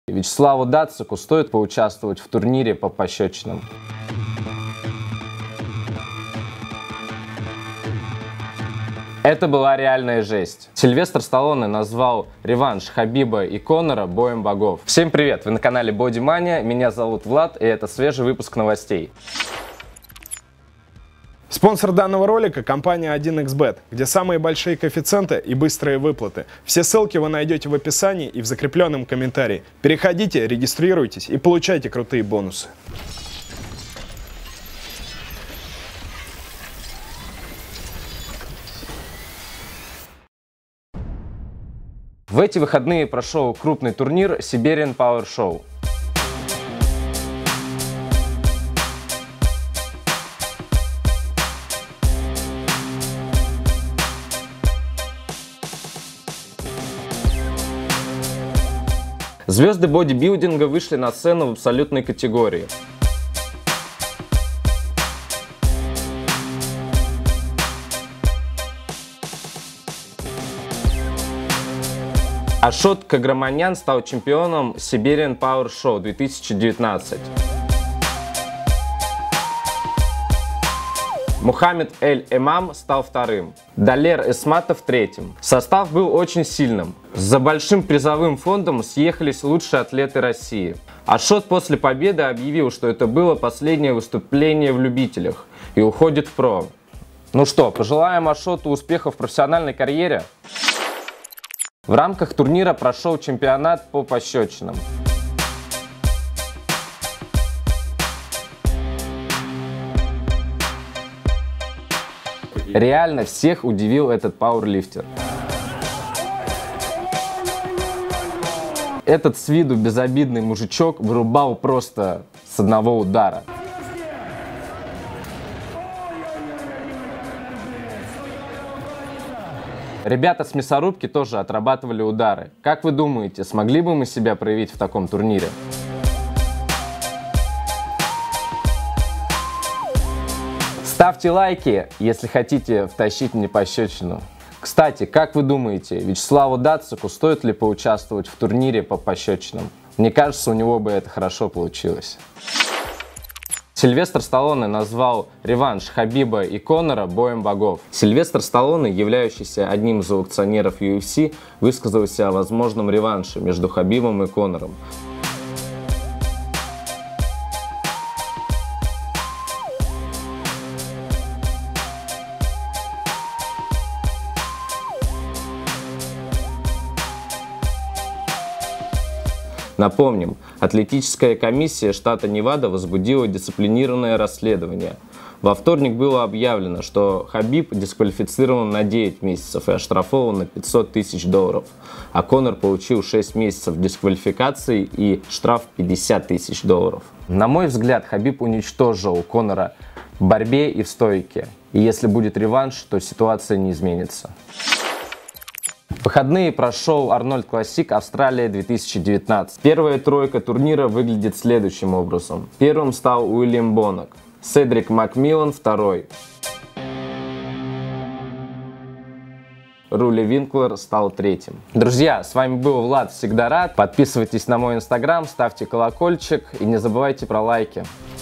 Вячеславу Дацику стоит поучаствовать в турнире по пощечинам. Это была реальная жесть. Сильвестр Сталлоне назвал реванш Хабиба и Конора боем богов. Всем привет! Вы на канале Бодимания, меня зовут Влад, и это свежий выпуск новостей. Спонсор данного ролика – компания 1xBet, где самые большие коэффициенты и быстрые выплаты. Все ссылки вы найдете в описании и в закрепленном комментарии. Переходите, регистрируйтесь и получайте крутые бонусы. В эти выходные прошел крупный турнир Siberian Power Show. Звезды бодибилдинга вышли на сцену в абсолютной категории. Ашот Каграманян стал чемпионом Siberian Power Show 2019. Мухаммед Эль-Эмам стал вторым. Далер Эсматов третьим. Состав был очень сильным. За большим призовым фондом съехались лучшие атлеты России. Ашот после победы объявил, что это было последнее выступление в любителях и уходит в про. Ну что, пожелаем Ашоту успехов в профессиональной карьере. В рамках турнира прошел чемпионат по пощечинам. Реально всех удивил этот пауэрлифтер. Этот с виду безобидный мужичок вырубал просто с одного удара. Ребята с мясорубки тоже отрабатывали удары. Как вы думаете, смогли бы мы себя проявить в таком турнире? Ставьте лайки, если хотите втащить мне пощечину. Кстати, как вы думаете, Вячеславу Дацику стоит ли поучаствовать в турнире по пощечинам? Мне кажется, у него бы это хорошо получилось. Сильвестр Сталлоне назвал реванш Хабиба и Конора боем богов. Сильвестр Сталлоне, являющийся одним из аукционеров UFC, высказался о возможном реванше между Хабибом и Конором. Напомним, атлетическая комиссия штата Невада возбудила дисциплинированное расследование. Во вторник было объявлено, что Хабиб дисквалифицирован на 9 месяцев и оштрафован на $500 тысяч, а Конор получил 6 месяцев дисквалификации и штраф $50 тысяч. На мой взгляд, Хабиб уничтожил Конора в борьбе и в стойке. И если будет реванш, то ситуация не изменится. В выходные прошел Арнольд Классик Австралия 2019. Первая тройка турнира выглядит следующим образом. Первым стал Уильям Бонок, Седрик Макмиллан второй. Рули Винклер стал третьим. Друзья, с вами был Влад, всегда рад. Подписывайтесь на мой инстаграм, ставьте колокольчик и не забывайте про лайки.